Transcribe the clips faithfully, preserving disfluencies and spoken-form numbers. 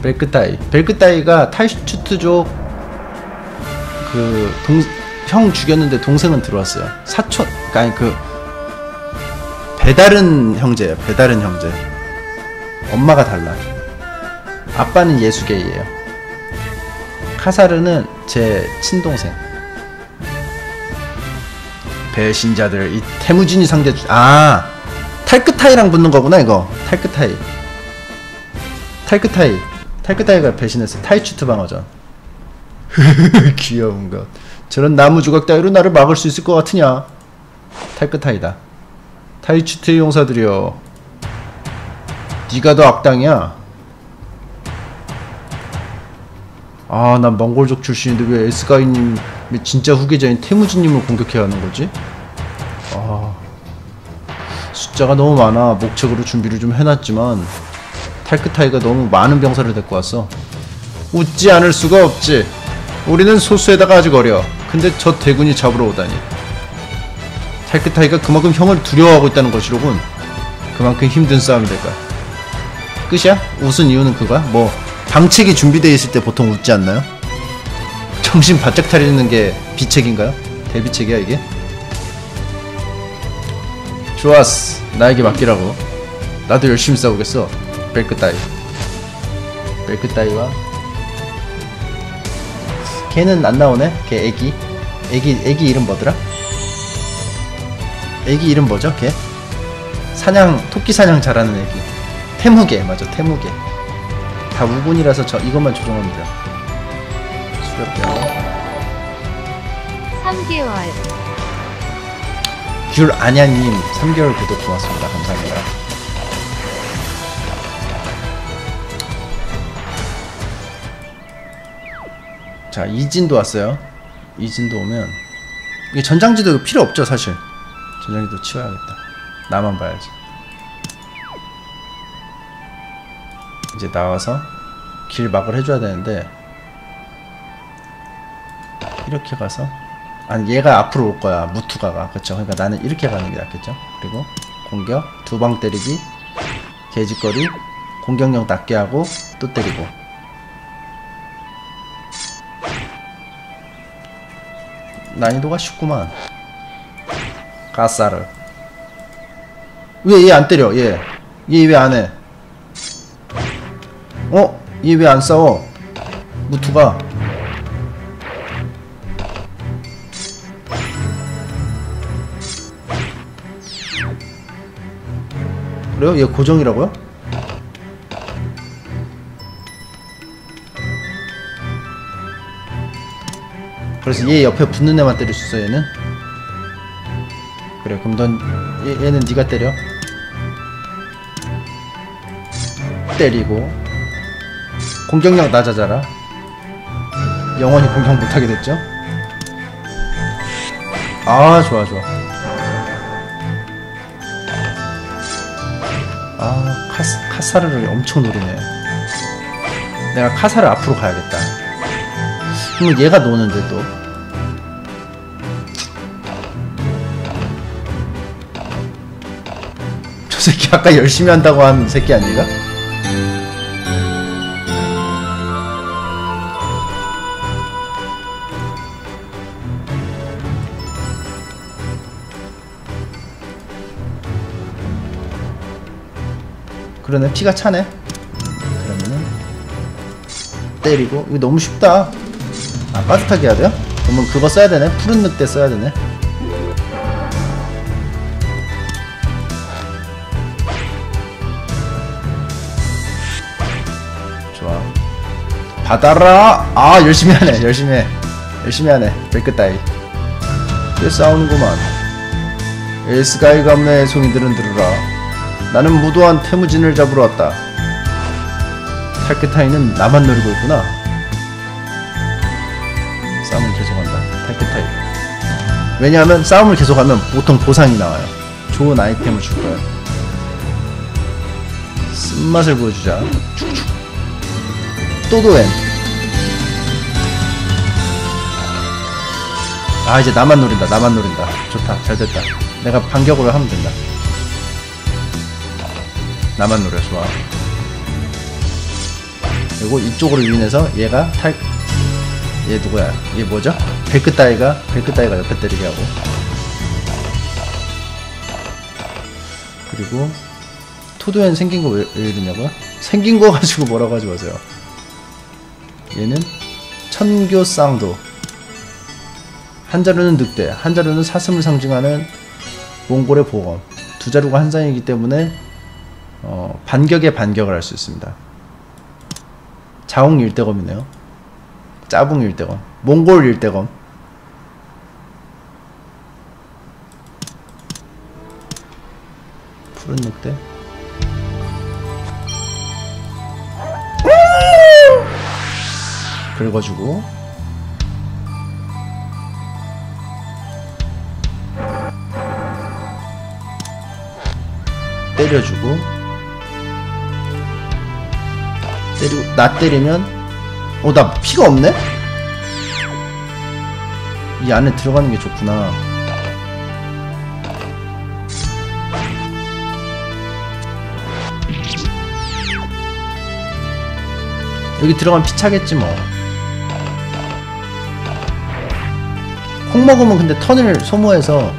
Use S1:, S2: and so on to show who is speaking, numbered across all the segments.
S1: 벨크타이. 벨크타이가 타이슈트족 그 동 형 죽였는데 동생은 들어왔어요. 사촌, 아니 그 배다른 형제예요. 배다른 형제. 엄마가 달라. 아빠는 예수게이예요. 카사르는 제 친동생. 배신자들. 이 태무진이 상대. 아, 탈크타이랑 붙는 거구나 이거. 탈크타이. 탈크타이. 탈크타이가 배신했어. 타이추트 방어전. 귀여운 것. 저런 나무 조각 따위로 나를 막을 수 있을 것 같으냐. 탈크타이다. 타이추트의 용사들이여, 니가 더 악당이야. 아, 난 몽골족 출신인데 왜 에스가이님 진짜 후계자인 태무진님을 공격해야 하는 거지? 아, 숫자가 너무 많아. 목책으로 준비를 좀 해놨지만 탈크타이가 너무 많은 병사를 데리고 왔어. 웃지 않을 수가 없지. 우리는 소수에다가 아직 어려. 근데 저 대군이 잡으러 오다니. 탈크타이가 그만큼 형을 두려워하고 있다는 것이로군. 그만큼 힘든 싸움이 될 거야. 끝이야? 웃은 이유는 그거야? 뭐 방책이 준비되어 있을 때 보통 웃지 않나요? 정신 바짝 차리는 게 비책인가요? 대비책이야 이게? 좋았어. 나에게 맡기라고. 나도 열심히 싸우겠어. 벨크타이. 벨크타이와 걔는 안 나오네? 걔 애기. 애기 애기 이름 뭐더라? 애기 이름 뭐죠? 걔? 사냥, 토끼 사냥 잘하는 애기. 태무개. 맞아, 태무개. 다 우군이라서 저 이것만 조정하면 돼요. 수렵병.
S2: 삼 개월.
S1: 귤 아냐님 삼 개월 구독 고맙습니다. 감사합니다. 자, 이진도 왔어요. 이진도 오면 이게 전장지도 필요 없죠 사실. 전장지도 치워야겠다. 나만 봐야지. 이제 나와서 길 막을 해줘야 되는데 이렇게 가서, 아니 얘가 앞으로 올 거야. 무투가가. 그쵸. 그러니까 나는 이렇게 가는 게 낫겠죠. 그리고 공격 두 방 때리기, 개짓거리, 공격력 낮게 하고 또 때리고. 난이도가 쉽구만. 가사르. 왜 얘 안 때려? 얘 얘 왜 안 해? 어? 얘 왜 안 싸워? 무투가. 그래요? 얘 고정이라고요? 그래서 얘 옆에 붙는 애만 때릴 수 있어. 얘는? 그래, 그럼 넌 얘, 얘는 네가 때려. 때리고 공격력 낮아져라. 영원히 공격 못하게 됐죠? 아, 좋아 좋아. 아, 카스, 카사르를 엄청 노리네. 내가 카사르 앞으로 가야겠다. 그럼 얘가 노는데 또. 저 새끼 아까 열심히 한다고 한 새끼 아닌가? 그러네. 피가 차네. 그러면은 때리고. 이거 너무 쉽다. 아, 빠듯하게 해야 돼요? 그러면 그거 써야 되네. 푸른 늑대 써야 되네. 좋아. 받아라. 아, 열심히 하네. 열심히 해. 열심히 하네. 벨크타이. 꽤 싸우는구만. 에스가이 감래의 송이들은 들으라. 나는 무도한 태무진을 잡으러 왔다. 탈크타이는 나만 노리고 있구나. 싸움을 계속한다. 탈크타이. 왜냐하면 싸움을 계속하면 보통 보상이 나와요. 좋은 아이템을 줄 거야. 쓴맛을 보여주자. 또도엔. 아, 이제 나만 노린다. 나만 노린다. 좋다. 잘됐다. 내가 반격으로 하면 된다. 나만 노려. 좋아. 그리고 이쪽으로 유인해서 얘가 탈, 얘 누구야? 얘 뭐죠? 벨크 따위가, 벨크 따위가 옆에 때리게 하고. 그리고, 토도엔 생긴 거 왜, 왜 이러냐고요? 생긴 거 가지고 뭐라고 하지 마세요. 얘는, 천교 쌍도. 한자루는 늑대, 한자루는 사슴을 상징하는 몽골의 보검. 두 자루가 한 쌍이기 때문에, 어, 반격에 반격을 할 수 있습니다. 자웅 일대검이네요. 짜붕 일대검, 몽골 일대검. 푸른 늑대. 긁어주고 때려주고 때리고 나 때리면 어 나 피가 없네? 이 안에 들어가는 게 좋구나. 여기 들어가면 피 차겠지 뭐. 콩 먹으면 근데 턴을 소모해서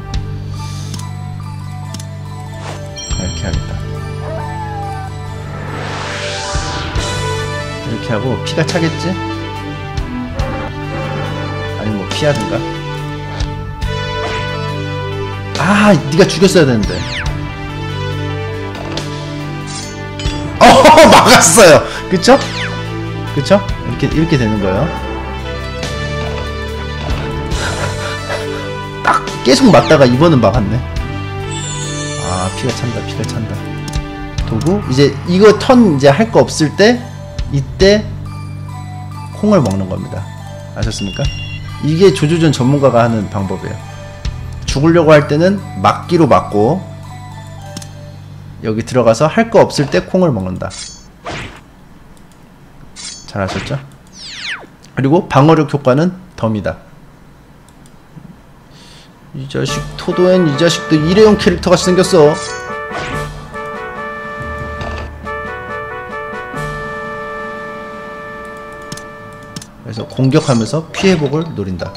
S1: 이렇게 하겠다. 이렇게 하고 피가 차겠지? 아니 뭐 피하든가. 아 니가 죽였어야 되는데. 어 막았어요. 그쵸? 그쵸? 이렇게 이렇게 되는 거예요. 딱 계속 맞다가 이번은 막았네. 아 피가 찬다 피가 찬다. 도구 이제 이거 턴 이제 할 거 없을 때 이때 콩을 먹는 겁니다. 아셨습니까? 이게 조조전 전문가가 하는 방법이에요. 죽으려고 할 때는 막기로 막고 여기 들어가서 할 거 없을 때 콩을 먹는다. 잘 아셨죠? 그리고 방어력 효과는 덤이다. 이 자식 토도엔 이 자식도 일회용 캐릭터같이 생겼어. 그래서 공격하면서 피해복을 노린다.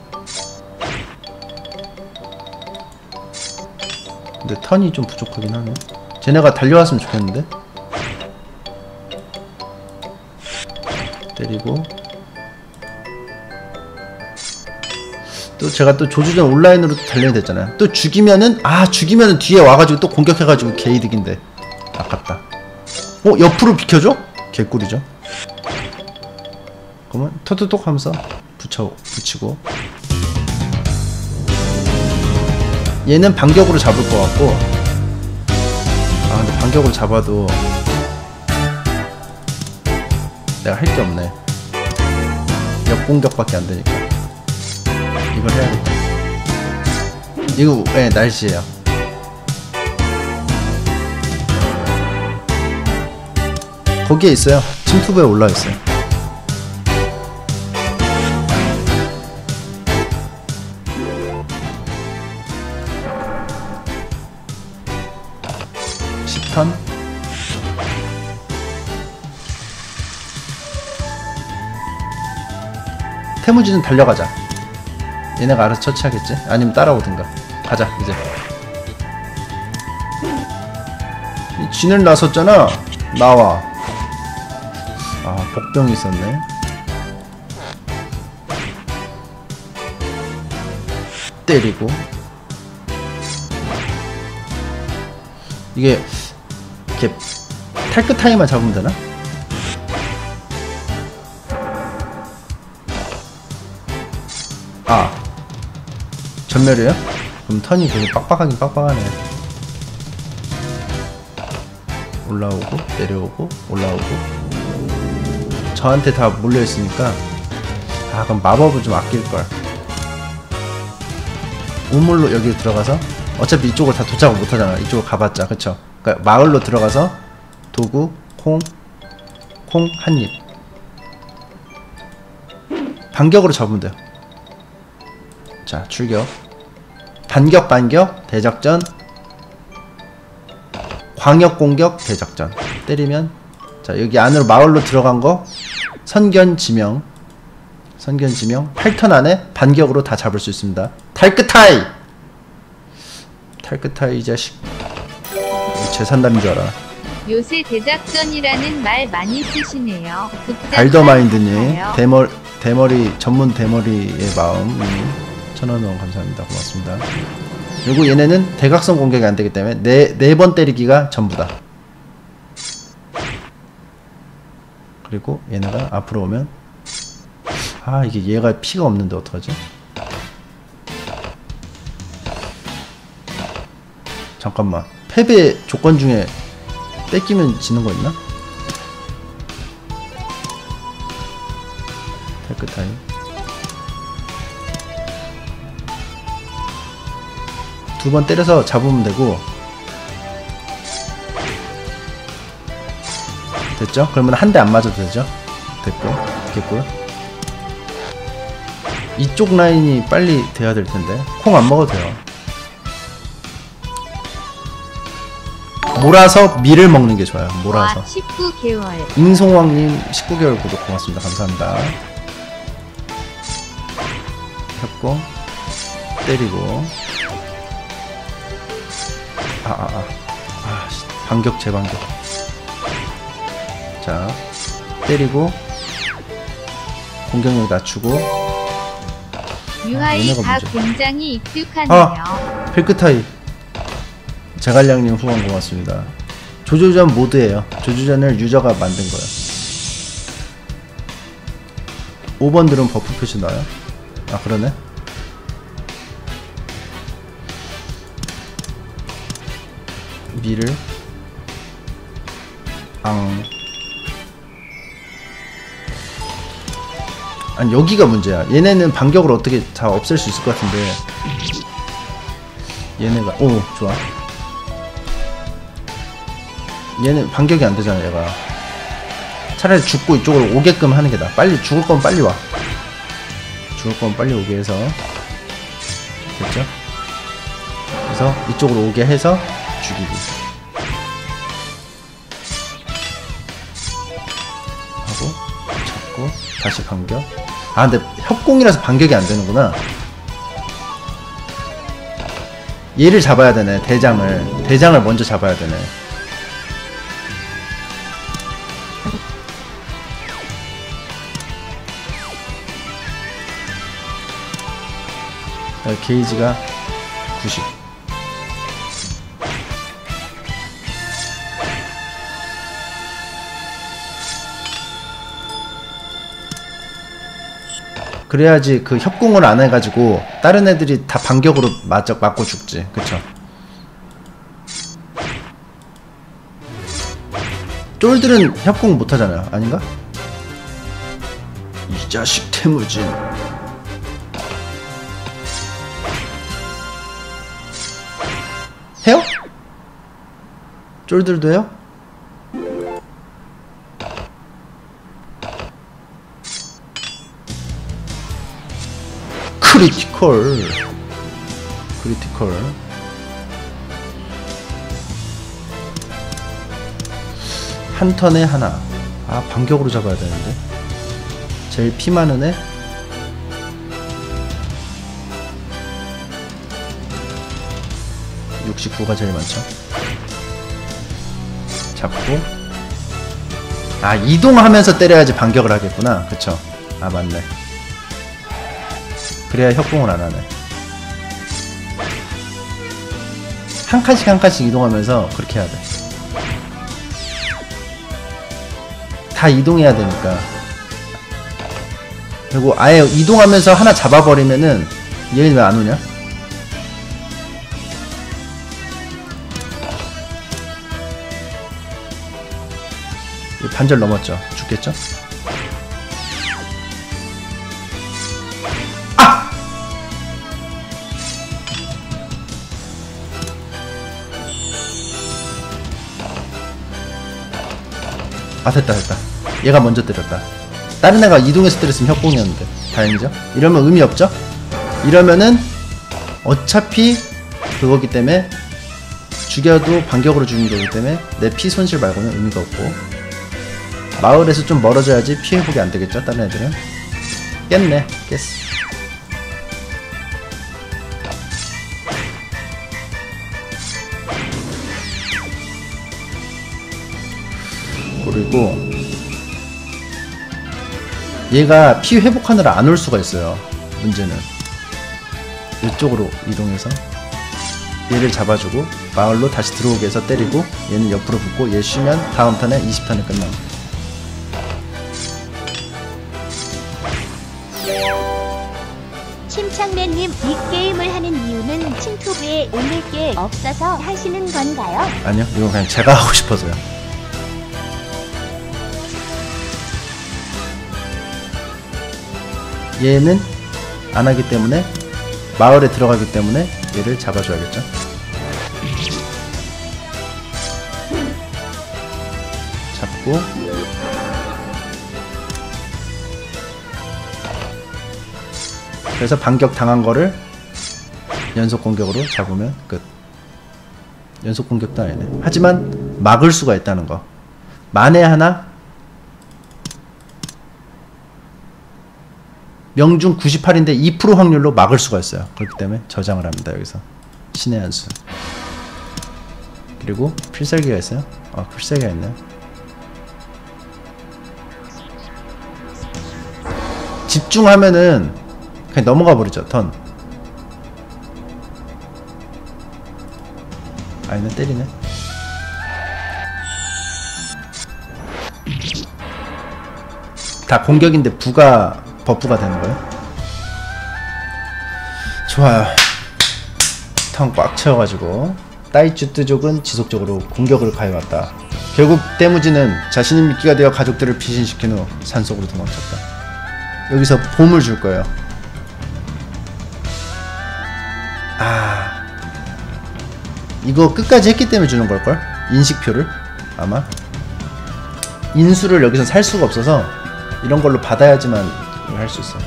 S1: 근데 턴이 좀 부족하긴 하네. 쟤네가 달려왔으면 좋겠는데. 때리고 또 제가 또 조주전 온라인으로 달려야 됐잖아요. 또 죽이면은 아 죽이면은 뒤에 와가지고 또 공격해가지고 개이득인데 아깝다. 어 옆으로 비켜줘? 개꿀이죠. 그러면 톡톡톡 하면서 붙여 붙이고 얘는 반격으로 잡을 것 같고 아 근데 반격으로 잡아도 내가 할 게 없네. 역공격밖에 안 되니까 이걸 해야겠다. 이거 예, 네, 날씨예요. 거기에 있어요. 침투부에 올라와 있어요. 십 턴 태무지는 달려가자. 얘네가 알아서 처치하겠지? 아니면 따라오든가. 가자 이제. 이 쥐는 나섰잖아. 나와. 아 복병이 있었네. 때리고 이게 이렇게 탈끝 타임만 잡으면 되나? 아 전멸이에요? 그럼 턴이 되게 빡빡하긴 빡빡하네. 올라오고 내려오고 올라오고 저한테 다 몰려있으니까 아 그럼 마법을 좀 아낄걸. 우물로 여기 들어가서 어차피 이쪽을 다 도착을 못하잖아. 이쪽을 가봤자 그쵸? 그러니까 마을로 들어가서 도구 콩 콩 한입 반격으로 잡으면 돼요. 자 출격 반격 반격 대작전 광역 공격 대작전 때리면 자 자, 여기 안으로 마을로 들어간 거 선견지명, 선견지명 팔 턴 안에 반격으로 다 잡을 수 있습니다. 탈끝타이! 탈끝타이 이 자식. 재산남인 줄 알아.
S2: 요새 대작전이라는 말 많이 쓰시네요.
S1: 발더마인드님, 대머, 대머리, 전문 대머리의 마음, 천원 원 감사합니다. 고맙습니다. 그리고 얘네는 대각선 공격이 안 되기 때문에 네, 네 번 때리기가 전부다. 그리고 얘네가 앞으로 오면, 아, 이게 얘가 피가 없는데 어떡하지? 잠깐만. 패배 조건 중에 뺏기면 지는 거 있나? 탈끝타임. 두 번 때려서 잡으면 되고. 됐죠? 그러면 한 대 안 맞아도 되죠? 됐고. 됐고요. 이쪽 라인이 빨리 돼야 될 텐데. 콩 안 먹어도 돼요. 몰아서 밀을 먹는 게 좋아요. 몰아서.
S2: 와, 십구 개월.
S1: 잉송왕님 십구 개월 구독 고맙습니다. 감사합니다. 협공 때리고. 아아아 아, 아. 아, 반격 재반격. 자, 때리고 공격력 낮추고.
S2: 유아이
S1: 아,
S2: 다
S1: 문제.
S2: 굉장히 익숙하네요.
S1: 아, 펠크타이. 자갈량님 후원 고맙습니다. 조조전 모드예요. 조조전을 유저가 만든 거예요. 오 번들은 버프 표시 나와요? 아, 그러네. 미를 앙. 아니, 여기가 문제야. 얘네는 반격으로 어떻게 다 없앨 수 있을 것 같은데 얘네가, 오, 좋아. 얘는 반격이 안 되잖아. 얘가 차라리 죽고 이쪽으로 오게끔 하는 게 나아. 빨리 죽을 건 빨리 와. 죽을 건 빨리 오게 해서. 됐죠? 그래서 이쪽으로 오게 해서 죽이기 하고 잡고 다시 반격. 아, 근데 협공이라서 반격이 안 되는구나. 얘를 잡아야 되네. 대장을 대장을 먼저 잡아야 되네. 게이지가 구십. 그래야지 그 협공을 안 해가지고 다른 애들이 다 반격으로 맞아, 맞고 죽지. 그쵸? 쫄들은 협공 못하잖아요. 아닌가? 이 자식 태무진. 해요? 쫄들도 해요? 크리티컬. 크리티컬. 한 턴에 하나. 아, 반격으로 잡아야 되는데. 제일 피 많은 애. 육십구가 제일 많죠. 잡고. 아, 이동하면서 때려야지 반격을 하겠구나. 그쵸? 아, 맞네. 그래야 협공을 안 하네. 한 칸씩 한 칸씩 이동하면서 그렇게 해야 돼. 다 이동해야 되니까. 그리고 아예 이동하면서 하나 잡아버리면은 얘는 왜 안 오냐? 반절 넘었죠. 죽겠죠? 아! 아, 됐다 됐다. 얘가 먼저 때렸다. 다른 애가 이동해서 때렸으면 협공이었는데. 다행이죠? 이러면 의미 없죠? 이러면은 어차피 그거기 때문에 죽여도 반격으로 죽는 거기 때문에 내 피 손실 말고는 의미가 없고. 마을에서 좀 멀어져야지 피해보기 안되겠죠 다른 애들은. 깼네. 깼어. 그리고 얘가 피 회복하느라 안 올 수가 있어요. 문제는 이쪽으로 이동해서 얘를 잡아주고 마을로 다시 들어오게 해서 때리고 얘는 옆으로 붙고 얘 쉬면 다음 턴에 이십 턴에 끝나.
S3: 침착맨님, 이 게임을 하는 이유는 친투부에 올릴 게 없어서 하시는 건가요?
S1: 아니요, 이건 그냥 제가 하고 싶어서요. 얘는 안 하기 때문에 마을에 들어가기 때문에 얘를 잡아줘야겠죠. 잡고 그래서 반격 당한 거를 연속 공격으로 잡으면 끝. 연속 공격도 아니네. 하지만 막을 수가 있다는 거. 만에 하나 명중 구십팔인데 이 퍼센트 확률로 막을 수가 있어요. 그렇기 때문에 저장을 합니다. 여기서 신의 한 수. 그리고 필살기가 있어요. 아, 필살기가 있네요. 집중하면은 그냥 넘어가 버리죠. 턴. 아니네, 때리네. 다 공격인데 부가 버프가 되는 거예요. 좋아요. 턴 꽉 채워가지고 따이쭈 뜨족은 지속적으로 공격을 가해왔다. 결국 때무지는 자신이 미끼가 되어 가족들을 피신시킨 후 산속으로 도망쳤다. 여기서 봄을 줄 거예요. 아, 이거 끝까지 했기 때문에 주는 걸걸? 인식표를? 아마 인수를 여기서 살 수가 없어서 이런 걸로 받아야지만 할 수 있어.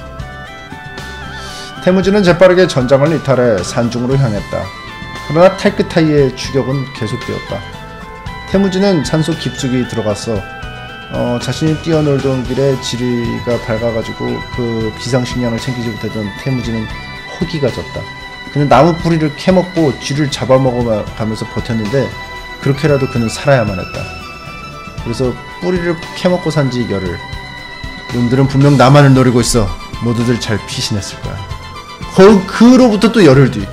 S1: 태무지는 재빠르게 전장을 이탈해 산중으로 향했다. 그러나 탈크타이의 추격은 계속되었다. 태무지는 산속 깊숙이 들어갔어. 어, 자신이 뛰어놀던 길에 지리가 밝아가지고 그 비상식량을 챙기지 못하던 태무지는 허기가 졌다. 그는 나무 뿌리를 캐먹고 쥐를 잡아먹어가면서 버텼는데 그렇게라도 그는 살아야만 했다. 그래서 뿌리를 캐먹고 산지 열흘. 놈들은 분명 나만을 노리고 있어. 모두들 잘 피신했을 거야. 그, 그로부터 또 열흘 뒤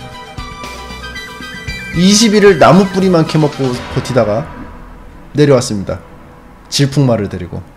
S1: 이십 일을 나무 뿌리만 캐먹고 버티다가 내려왔습니다. 질풍마를 데리고.